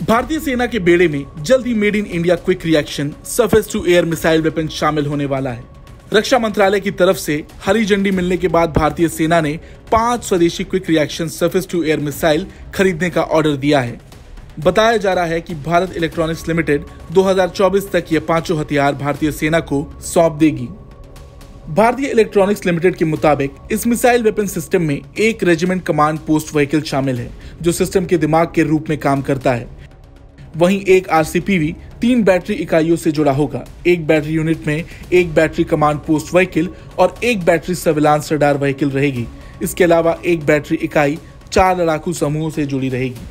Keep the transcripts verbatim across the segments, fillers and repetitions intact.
भारतीय सेना के बेड़े में जल्द ही made in India quick reaction surface to air missile weapon शामिल होने वाला है। रक्षा मंत्रालय की तरफ से हरी झंडी मिलने के बाद भारतीय सेना ने पांच स्वदेशी quick reaction surface to air missile खरीदने का ऑर्डर दिया है। बताया जा रहा है कि भारत इलेक्ट्रॉनिक्स लिमिटेड दो हज़ार चौबीस तक ये पांचों हथियार भारतीय सेना को सौंप देगी। भारतीय इलेक्ट्रॉनिक्स लिमिटेड के मुताबिक इस मिसाइल वेपन सिस्टम में एक रेजिमेंट कमांड पोस्ट व्हीकल शामिल है, जो सिस्टम के दिमाग के रूप में काम करता है। वहीं एक आरसीपीवी तीन बैटरी इकाइयों से जुड़ा होगा। एक बैटरी यूनिट में एक बैटरी कमांड पोस्ट व्हीकल और एक बैटरी सर्विलांस रडार व्हीकल रहेगी। इसके अलावा एक बैटरी इकाई चार लड़ाकू समूहों से जुड़ी रहेगी।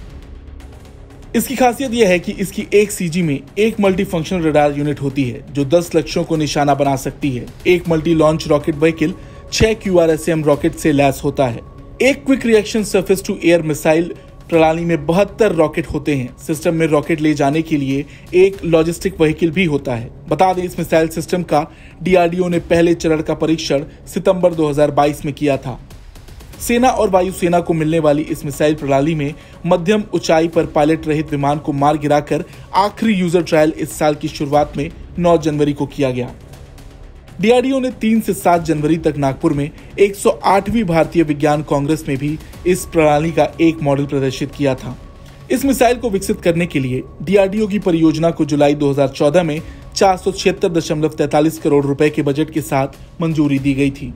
इसकी खासियत यह है कि इसकी एक सीजी में एक मल्टी फंक्शनल रडार यूनिट होती है, जो दस लक्ष्यों को निशाना बना सकती है। एक मल्टी लॉन्च रॉकेट व्हीकल छह क्यूआरएसएम रॉकेट से लैस होता है। एक quick reaction surface to air missile प्रणाली में बहत्तर रॉकेट होते हैं। सिस्टम में रॉकेट ले जाने के लिए एक लॉजिस्टिक व्हीकल भी होता है। बता दें, इस मिसाइल सिस्टम का डीआरडीओ ने पहले चरण का परीक्षण सितंबर दो हज़ार बाईस में किया था। सेना और वायुसेना को मिलने वाली इस मिसाइल प्रणाली में मध्यम ऊंचाई पर पायलट रहित विमान को मार गिराकर आखिरी यूजर ट्रायल इस साल की शुरुआत में नौ जनवरी को किया गया। डीआरडीओ ने तीन से सात जनवरी तक नागपुर में एक सौ आठवीं भारतीय विज्ञान कांग्रेस में भी इस प्रणाली का एक मॉडल प्रदर्शित किया था। इस मिसाइल को विकसित करने के लिए डीआरडीओ की परियोजना को जुलाई दो हज़ार चौदह में चार सौ छिहत्तर दशमलव तैंतालीस करोड़ रुपए के बजट के साथ मंजूरी दी गई थी।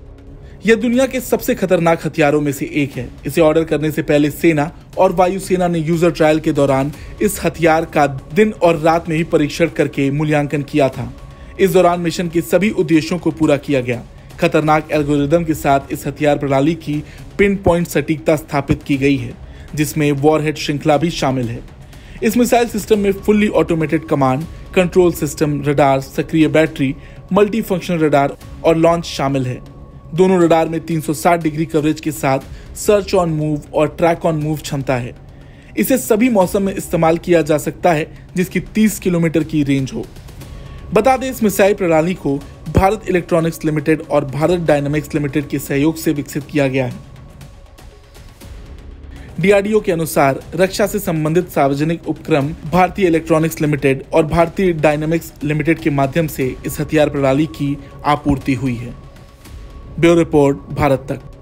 यह दुनिया के सबसे खतरनाक हथियारों में से एक है। इसे ऑर्डर करने से पहले सेना और वायुसेना ने यूजर ट्रायल के दौरान इस हथियार का दिन और रात में ही परीक्षण करके मूल्यांकन किया था। इस दौरान मिशन के सभी उद्देश्यों को पूरा किया गया। खतरनाक एल्गोरिदम के साथ इस हथियार प्रणाली की पिन पॉइंट सटीकता स्थापित की गई है, जिसमें वॉरहेड श्रृंखला भी शामिल है। इस मिसाइल सिस्टम में fully automated command control system, radar, सक्रिय बैटरी, मल्टी फंक्शनल रडार और लॉन्च शामिल है। दोनों रडार में तीन सौ साठ डिग्री कवरेज के साथ सर्च ऑन मूव और ट्रैक ऑन मूव क्षमता है। इसे सभी मौसम में इस्तेमाल किया जा सकता है, जिसकी तीस किलोमीटर की रेंज हो। बता दें, इस मिसाइल प्रणाली को भारत इलेक्ट्रॉनिक्स लिमिटेड और भारत डायनामिक्स लिमिटेड के सहयोग से विकसित किया गया है। डीआरडीओ के अनुसार रक्षा से संबंधित सार्वजनिक उपक्रम भारतीय इलेक्ट्रॉनिक्स लिमिटेड और भारतीय डायनामिक्स लिमिटेड के माध्यम से इस हथियार प्रणाली की आपूर्ति हुई है। ब्यूरो रिपोर्ट, भारत तक।